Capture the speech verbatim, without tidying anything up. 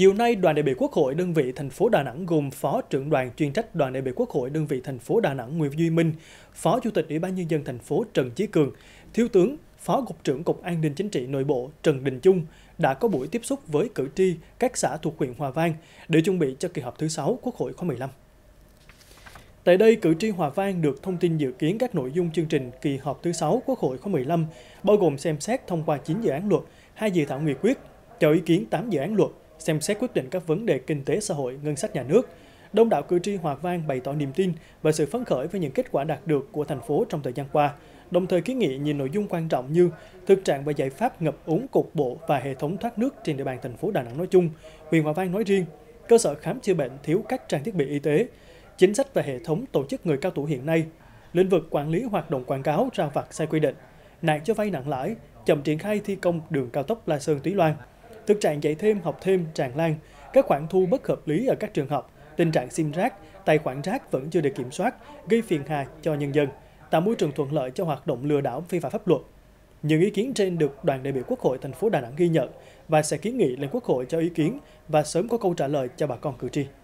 Chiều nay, đoàn đại biểu Quốc hội đơn vị thành phố Đà Nẵng gồm Phó trưởng đoàn chuyên trách đoàn đại biểu Quốc hội đơn vị thành phố Đà Nẵng Nguyễn Duy Minh, Phó Chủ tịch Ủy ban Nhân dân thành phố Trần Chí Cường, Thiếu tướng, Phó Cục trưởng Cục An ninh Chính trị Nội bộ Trần Đình Chung đã có buổi tiếp xúc với cử tri các xã thuộc huyện Hòa Vang để chuẩn bị cho kỳ họp thứ sáu Quốc hội khóa mười lăm. Tại đây, cử tri Hòa Vang được thông tin dự kiến các nội dung chương trình kỳ họp thứ sáu Quốc hội khóa mười lăm, bao gồm xem xét thông qua chín dự án luật, hai dự thảo nghị quyết, cho ý kiến tám dự án luật, xem xét quyết định các vấn đề kinh tế xã hội, ngân sách nhà nước. Đông đảo cử tri Hòa Vang bày tỏ niềm tin và sự phấn khởi với những kết quả đạt được của thành phố trong thời gian qua, đồng thời kiến nghị nhiều nội dung quan trọng như thực trạng và giải pháp ngập úng cục bộ và hệ thống thoát nước trên địa bàn thành phố Đà Nẵng nói chung, huyện Hòa Vang nói riêng, cơ sở khám chữa bệnh thiếu các trang thiết bị y tế, chính sách và hệ thống tổ chức người cao tuổi hiện nay, lĩnh vực quản lý hoạt động quảng cáo rao vặt sai quy định, nạn cho vay nặng lãi, chậm triển khai thi công đường cao tốc La Sơn - Túy Loan, thực trạng dạy thêm học thêm tràn lan, các khoản thu bất hợp lý ở các trường học, tình trạng sim rác, tài khoản rác vẫn chưa được kiểm soát, gây phiền hà cho nhân dân, tạo môi trường thuận lợi cho hoạt động lừa đảo vi phạm pháp luật. Những ý kiến trên được đoàn đại biểu Quốc hội thành phố Đà Nẵng ghi nhận và sẽ kiến nghị lên Quốc hội cho ý kiến và sớm có câu trả lời cho bà con cử tri.